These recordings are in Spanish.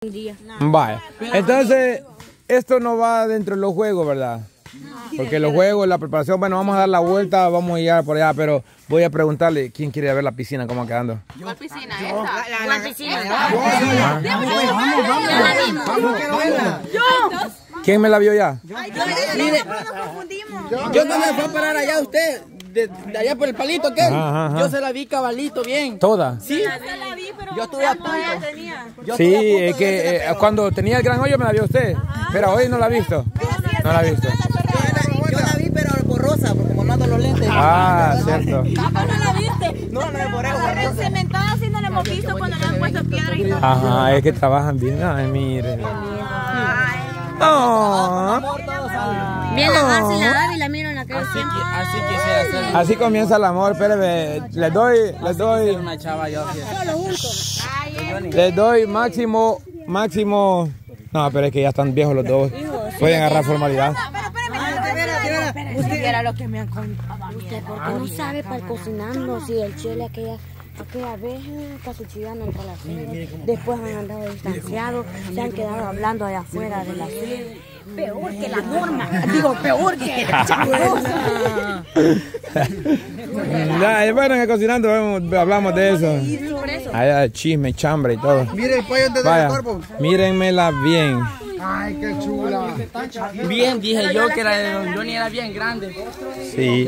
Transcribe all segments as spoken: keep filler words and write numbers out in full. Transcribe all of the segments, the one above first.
Vaya. Entonces, esto no va dentro de los juegos, ¿verdad? Porque los juegos, la preparación, bueno, vamos a dar la vuelta, vamos a ir por allá, pero voy a preguntarle, ¿quién quiere ver la piscina, cómo va quedando? ¿Cuál piscina? ¿Esta? ¿Cuál piscina? ¿Quién me la vio ya? Mire, yo no me fui a parar allá usted, de, de allá por el palito aquel. Ajá, ajá. Yo se la vi cabalito bien. ¿Toda? Sí. Yo estuve a punto. Yo sí, es que eh, cuando tenía el gran hoyo me la vio usted, pero hoy no la ha visto. No la ha visto. Yo la vi, pero borrosa, porque como no ando los lentes. Ah, cierto. ¿Cómo no la viste? No, no me borré. Cementada así no la hemos visto cuando le han puesto piedra y todo. Ajá, es que trabajan bien. Ay, mire. Oh. Bien, la Garza y la Gaby la miro en la calle. Así, así quisiera hacer. Así comienza el amor, espérame. Les doy, les doy. Una chava yo. Les doy máximo, máximo. No, pero es que ya están viejos los dos. Pueden agarrar formalidad. Usted viera lo que me han contado. Usted, porque no sabe para cocinando, si el chile aquella, aquella vez casi chillando entre la sede, después han andado distanciados, se han quedado hablando allá afuera de la sede. Peor que la norma, digo, peor que ya, bueno, que cocinando hablamos de eso. Hay chisme, chambre y todo. Mire el pollo desde el cuerpo. Mírenmela bien. Ay, qué chula. Bien, dije yo que era de Don Johnny, era bien grande. Sí.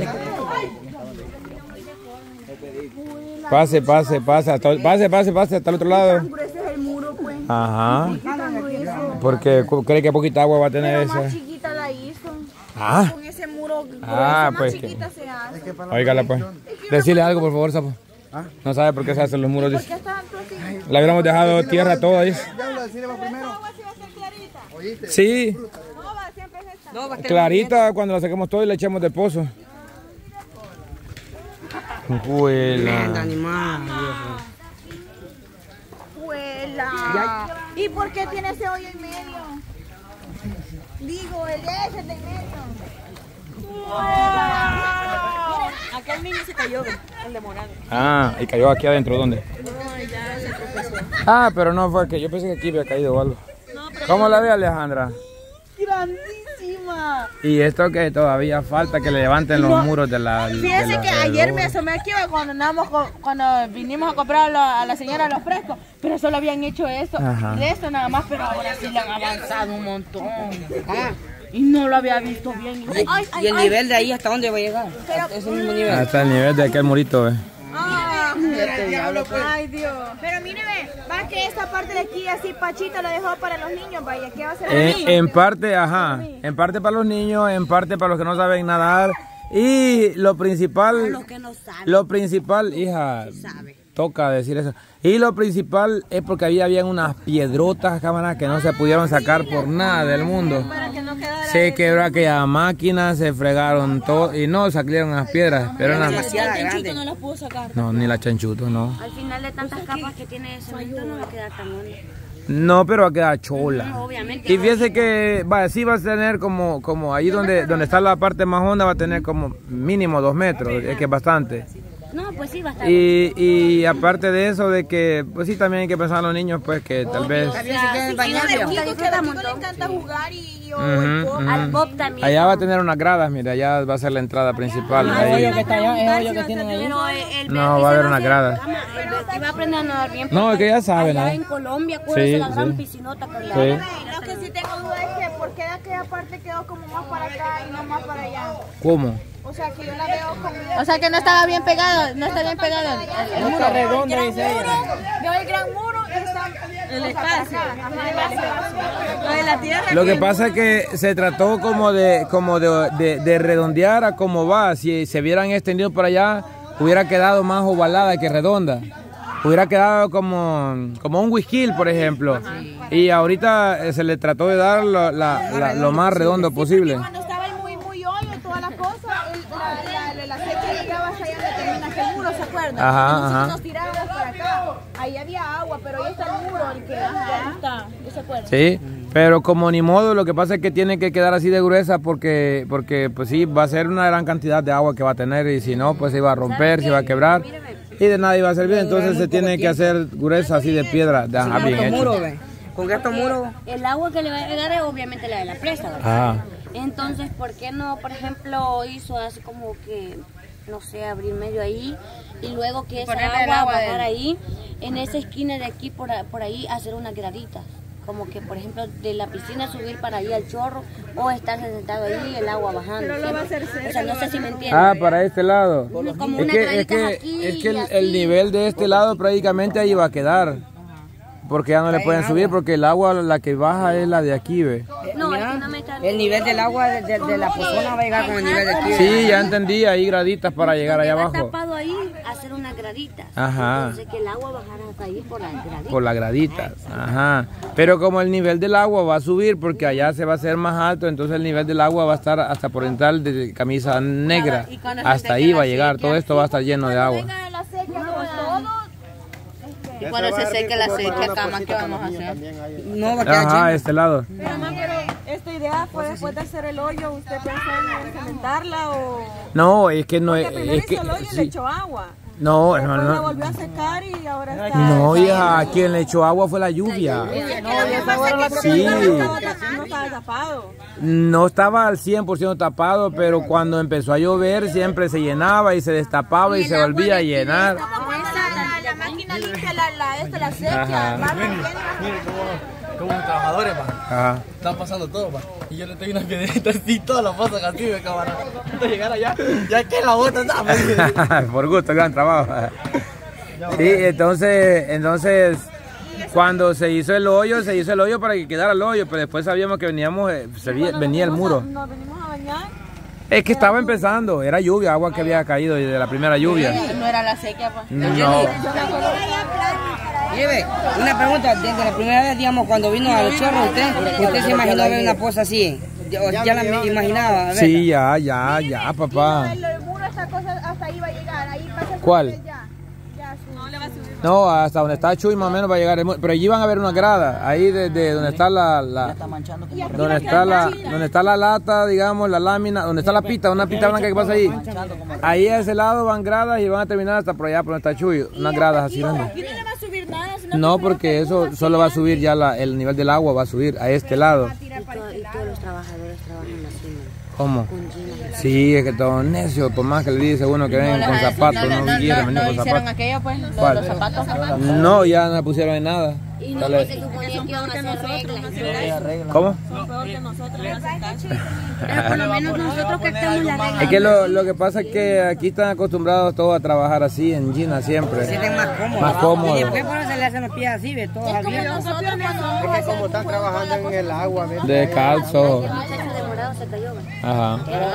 Pase, pase, pase, hasta, pase, pase, pase hasta el otro lado. Ajá. Porque cree que poquita agua va a tener esa. Más chiquita la hizo. Ah. Con ese muro grueso, Ah, más pues. chiquita se hace. Oígala pues. Decirle algo, por favor, sapo. No sabe por qué se hacen los muros. Dice. La hubiéramos dejado tierra toda, dice. Sí. Clarita cuando la saquemos todo y la echemos de pozo. Huela. Huela. ¿Y por qué tiene ese hoyo en medio? Digo, el ese de en medio. Aquel niño se cayó, el de morado. Ah, y cayó aquí adentro, ¿dónde? Ah, pero no fue que yo pensé que aquí había caído o algo. ¿Cómo la ve, Alejandra? Grandísima. Y esto que todavía falta que le levanten los no, muros de la... Fíjense de la, que ayer me asomé aquí cuando andamos cuando vinimos a comprar a la, a la señora los frescos, pero solo habían hecho eso, de eso nada más, pero ahora sí le han avanzado un montón. Ah. Y no lo había visto bien. Ay, ay, ¿y el ay, nivel de ahí hasta dónde va a llegar? Pero, ese mismo nivel. Hasta el nivel de aquel murito, eh. Ah, este diablo, pues. Ay, Dios. Pero míreme, va que esta parte de aquí así Pachito lo dejó para los niños, vaya, ¿qué va a hacer? En, en parte, ajá, en parte para los niños, en parte para los que no saben nadar. Y lo principal, los que no saben. Lo principal, hija, toca decir eso. Y lo principal es porque había habían unas piedrotas, cámaras, que no se pudieron sacar por nada del mundo. Se quebró aquella máquina, se fregaron todo y no salieron las piedras. Pero la una... chanchuto no las pudo sacar. No, ni la chanchuto, no. Al final de tantas capas que tiene ese cemento no va a quedar tan hondo. No, pero va a quedar chola. No, obviamente. Y fíjese que va, sí va a tener como, como ahí donde, donde está la parte más honda, va a tener como mínimo dos metros, es que es bastante. No, pues sí, va a estar. Y, y aparte de eso, de que, pues sí, también hay que pensar en los niños, pues que tal vez... Le encanta jugar y yo, uh-huh, uh-huh. Al pop también. Allá va a tener unas gradas, mira, allá va a ser la entrada principal. Ah, ahí. el hoyo que está allá, el hoyo que tienen ahí. No, va a haber unas gradas. Y va a aprender a nadar bien. No, es que ya saben. Allá ¿eh? en Colombia, acuérdense sí, la gran sí. piscinota que le sí. Lo que sí tengo duda es que por qué de aquella parte quedó como más para acá y no más para allá. ¿Cómo? O sea que yo la veo como... O sea que no estaba bien pegado, no está bien pegado. El muro redondo, dice ella. Veo el gran muro y está... El espacio. Lo de la tierra. Lo que pasa es que se trató como de como de, de, de redondear a cómo va. Si se hubieran extendido por allá, hubiera quedado más ovalada que redonda. Hubiera quedado como, como un whisky, por ejemplo. Y ahorita se le trató de dar lo, la, la, lo más redondo posible. Cuando estaba el muy, muy hoyo y todas las cosas, la, la, la sequía llegaba hasta allá donde termina aquel muro, ¿se acuerdan? Ajá, Nosotros ajá. nos tirábamos para acá. Ahí había agua, pero ahí está el muro, el que ya está, ¿no se acuerdan? Sí, pero como ni modo, lo que pasa es que tiene que quedar así de gruesa porque, porque pues sí, va a ser una gran cantidad de agua que va a tener y si no, pues se iba a romper, se iba a quebrar y de nada iba a servir, entonces se tiene que hacer gruesa así de piedra, de, ajá, bien hecho. con estos muros. El agua que le va a llegar es obviamente la de la presa, ¿verdad? Ah. Entonces, ¿por qué no, por ejemplo, hizo así como que, no sé, abrir medio ahí y luego que esa agua, agua bajar ahí, en esa esquina de aquí, por, por ahí, hacer unas graditas? Como que, por ejemplo, de la piscina subir para ahí al chorro o estar sentado ahí y el agua bajando. Pero lo va a hacer cerca. O sea, no sé si me entienden. Ah, para este lado. Como Es unas que, es graditas que, aquí es que el, y así. el nivel de este lado prácticamente ahí va a quedar. Porque ya no le pueden subir porque el agua la que baja es la de aquí, ve. No, es que no me está... El nivel del agua de, de, de la pozona va a llegar con el nivel de aquí. Sí, ya entendí, hay graditas para llegar allá abajo. tapado ahí, hacer unas graditas. Ajá. Entonces que el agua bajara hasta ahí por las graditas. Por las graditas, ajá. Pero como el nivel del agua va a subir porque allá se va a hacer más alto, entonces el nivel del agua va a estar hasta por entrar de camisa negra. Hasta ahí va a llegar, todo esto va a estar lleno de agua. Y cuando se seque la seca, cama, ¿qué vamos a hacer? No, va a quedar Ajá, lleno. este lado. Pero, mamá, pero esta idea fue después de hacer el hoyo, ¿usted pensó en cementarla o...? No, es que no Porque es, primero es que hizo el hoyo y sí. le echó agua. No, Después no, la no. volvió a secar y ahora está... No, hija, quien le echó agua fue la lluvia. Sí. No estaba tapado. No estaba al cien por ciento tapado, pero cuando empezó a llover siempre se llenaba y se destapaba y se volvía a llenar. La máquina limpia la, la, esto, la sequía, Como los trabajadores, pa. Ajá. Están pasando todo, pa. Y yo le tengo una piedrita así, todas las pasan así, me camarada. Antes de llegar allá, ya que la bota está. Por gusto, gran trabajo. Sí, entonces, entonces, cuando se hizo el hoyo, se hizo el hoyo para que quedara el hoyo, pero después sabíamos que veníamos, eh, se vi- venía el muro. Nos venimos a bañar. Es que estaba empezando, era lluvia, agua que había caído de la primera lluvia. No era la sequía, pues. No. Lleve, una pregunta, desde la primera vez, digamos, cuando vino a los chorros, usted, usted se imaginó ver una poza así, ya, ya la imaginaba, ¿verdad? Sí, ya, ya, ya, papá. El muro, esta cosa hasta ahí va a llegar. Ahí pasa el ¿Cuál? ya. Ya, no le va a subir. No, hasta donde está Chuy más o menos va a llegar el muro. Pero allí van a ver una grada, ahí desde donde está la, la donde está la, donde está la lata, digamos, la lámina, donde está la pita, una pita blanca que pasa ahí. Ahí a ese lado van gradas y van a terminar hasta por allá por donde está Chuy, unas gradas así grandes. Aquí no le va a subir nada, sino No, porque eso solo va a subir ya la, el nivel del agua va a subir a este lado. Y, todo- y todos los trabajadores trabajan así, ¿no? ¿Cómo? Con jeans. Sí, es que todo necio, por más que le dice uno que vengan con zapatos, no quieren venir con hicieron zapatos. aquello, pues, los, ¿Cuál? los zapatos. No, ya no pusieron en nada. Y no, Dale. se suponía que iban a hacer reglas. ¿Cómo? Son peor que nosotros, no hacen caso. Pero por lo menos nosotros que estamos la regla. Es que lo, lo que pasa es que aquí están acostumbrados todos a trabajar así en China Se siempre. sienten más cómodos. Más Y cómodos. después por eso se le hacen los pies así, ve, todos abiertos. Nosotros cuando Es que como están trabajando en el agua, ¿ves? Descalzo. El muchacho de morado se cayó. ¿ve? Ajá.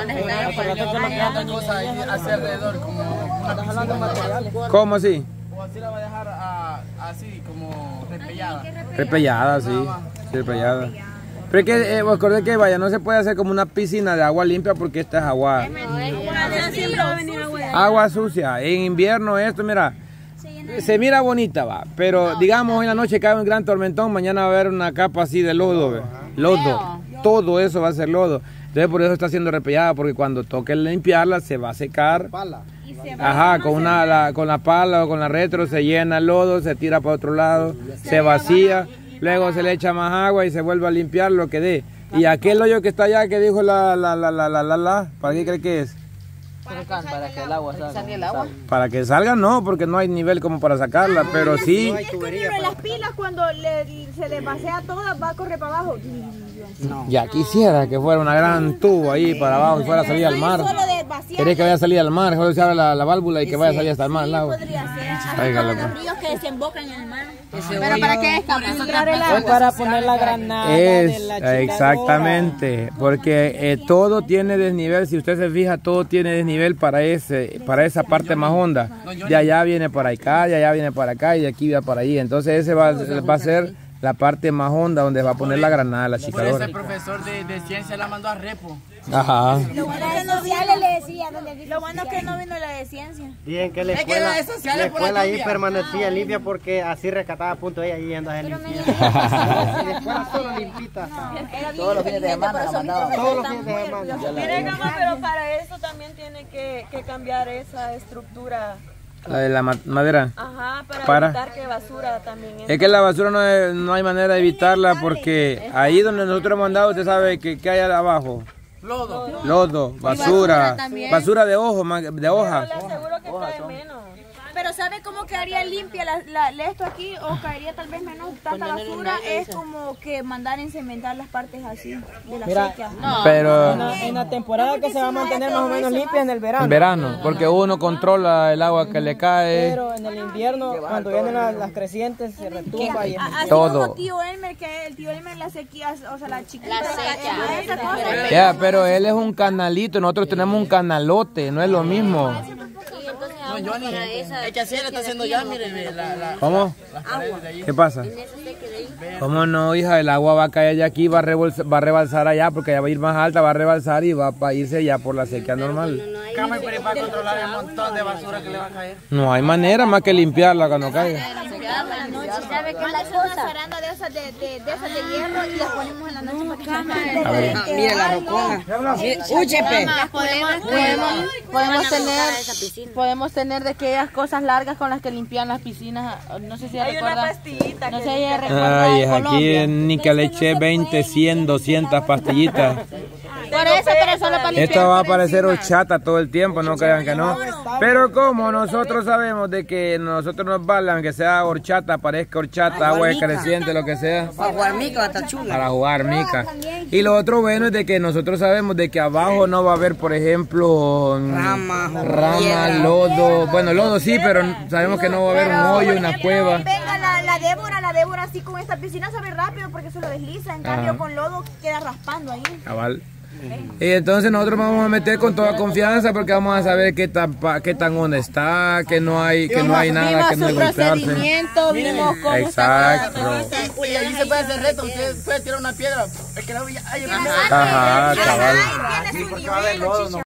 Hacia alrededor, como una ¿Cómo así? O así la va a dejar ah, así, como repellada. Repellada, sí. Sí, repellada. Pero es que, eh, acordé que vaya, no se puede hacer como una piscina de agua limpia porque esta es agua. Siempre va a venir agua de Agua sucia. En invierno esto, mira, se mira bonita, va. Pero digamos, hoy en la noche cae un gran tormentón, mañana va a haber una capa así de lodo, ve. Lodo. Todo eso va a ser lodo. Entonces por eso está siendo repellada, porque cuando toque limpiarla se va a secar. Ajá, con una la, con la pala o con la retro se llena el lodo, se tira para otro lado, se vacía, luego se le echa más agua y se vuelve a limpiar lo que dé. Y aquel hoyo que está allá que dijo la la la la la la, la ¿para qué cree que es? Para que el agua salga. el agua. Para que salga no, porque no hay nivel como para sacarla, pero sí. Es como en las pilas cuando le, se le vacía toda, va a correr para abajo. Ya quisiera que fuera una gran tubo ahí para abajo y fuera a salir al mar. Solo de vaciar. ¿Querés que vaya a salir al mar? Solo se abre la, la válvula y que vaya a salir hasta el mar, al agua. Óigalo, pues. Ríos que desembocan en el mar. Ese Pero hoyo- para qué es capturar el agua. Es para poner la granada de Es la chica exactamente, porque eh, todo tiene desnivel. Si usted se fija, todo tiene desnivel para ese, para esa parte más honda. De allá viene para acá, de allá viene para acá y de aquí va para ahí. Entonces ese va, va a ser la parte más honda donde va a poner la granada, la Por eso chicadora. el profesor de, de ciencia la mandó a repo. Ajá. Lo bueno es que no sociales le decía, lo bueno es que no vino la de ciencia. Dicen que la Es que escuela, la de sociales la por la escuela ahí lluvia. permanecía limpia porque así rescataba punto ella yendo a limpia. La escuela solo limpita. Todos los fines de semana la mandaba. Todos los fines de semana. Mire, Gama, pero para eso también tiene que, que cambiar esa estructura La de la ma madera. Ajá, para, para evitar que basura también entre. Es que la basura no, es, no hay manera de evitarla porque ahí donde nosotros hemos andado, usted sabe que, que hay abajo. Lodo. Lodo, basura, basura, basura de hoja, de hoja. Pero le aseguro que cae menos. Pero ¿sabe cómo quedaría limpia la, la, esto aquí? O caería tal vez menos tanta basura. Es como que mandar encementar las partes así de la Mira, sequía. no, pero en la, en la temporada que se va a mantener más o menos limpia en el verano. En verano, porque uno controla el agua que le cae. Pero en el invierno, cuando vienen las, las crecientes, se retumba y es Así todo. como tío Elmer, que el tío Elmer la sequía, o sea, la chiquita. La seca. Esa cosa. Ya, pero él es un canalito, nosotros tenemos un canalote, no es lo mismo. Y entonces No, Johnny, para esa es que así le está haciendo ya, mire, la, la, ¿Cómo? las paredes de ahí. ¿Qué pasa? en ese seque de ahí. ¿Cómo no, hija? El agua va a caer de aquí, va a, rebalsar, va a rebalsar allá, porque allá va a ir más alta, va a rebalsar y va a irse ya por la sequía normal. No hay ¿Cómo para controlar el montón de basura que le va a caer? No hay manera más que limpiarla cuando caiga. ¿Sabe qué es la cosa? Zaranda de esas de, de, de esas de hierro y las ponemos en la noche para que se A ver. Ah, mire la rocona. Úchepe. podemos, podemos, podemos tener podemos tener de aquellas cosas largas con las que limpian las piscinas. No sé si Hay una recuerdan. pastillita No que sé si dice- recuerdan Ay, en aquí Colombia. ni que le eché veinte, cien, doscientas pastillitas. Por eso, pero solo para limpiar. Esto va a por parecer encima. horchata todo el tiempo, no crean que no. Pero como nosotros sabemos de que nosotros nos vale, aunque sea horchata, parezca horchata, agua creciente, lo que sea. Para jugar mica, está chula. Para jugar mica. Y lo otro bueno es de que nosotros sabemos de que abajo no va a haber, por ejemplo, Ramas, rama, lodo. Bueno, lodo sí, pero sabemos que no va a haber un hoyo, una cueva. Venga la, la Débora, la Débora así con esta piscina sabe rápido porque se lo desliza. En cambio Ajá. con lodo queda raspando ahí. Cabal. Y entonces nosotros vamos a meter con toda confianza porque vamos a saber qué tan pa- qué tan honda está, que no hay que no hay nada, que no hay Vimos su golpearse. procedimiento, vimos cómo Exacto. Y allí se puede hacer reto, usted puede tirar una piedra. Es que la voy a... Ay, Ajá, cabal. tiene su nivel, chicha.